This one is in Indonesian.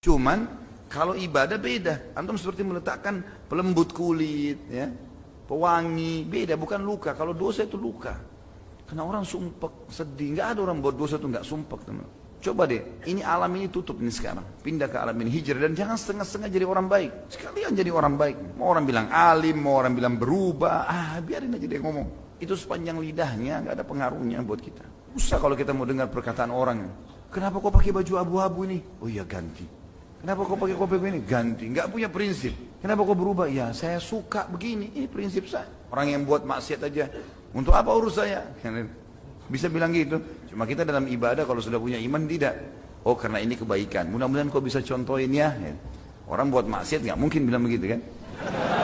Cuman kalau ibadah beda. Antum seperti meletakkan pelembut kulit, ya, pewangi, beda, bukan luka. Kalau dosa itu luka. Karena orang sumpek, sedih. Nggak ada orang buat dosa itu nggak sumpek, teman. Coba deh, ini alam ini tutup nih sekarang. Pindah ke alam ini, hijrah, dan jangan setengah-setengah jadi orang baik. Sekalian jadi orang baik. Mau orang bilang alim, mau orang bilang berubah, biarin aja dia ngomong. Itu sepanjang lidahnya nggak ada pengaruhnya buat kita. Usah kalau kita mau dengar perkataan orang. Kenapa kau pakai baju abu-abu ini? Oh iya, ganti. Kenapa kau pakai kopi ini? Ganti. Nggak punya prinsip. Kenapa kau berubah? Ya saya suka begini. Ini prinsip saya. Orang yang buat maksiat aja. Untuk apa urus saya? Bisa bilang gitu. Cuma kita dalam ibadah kalau sudah punya iman tidak. Oh karena ini kebaikan. Mudah-mudahan kau bisa contohin ya. Orang buat maksiat nggak mungkin bilang begitu kan.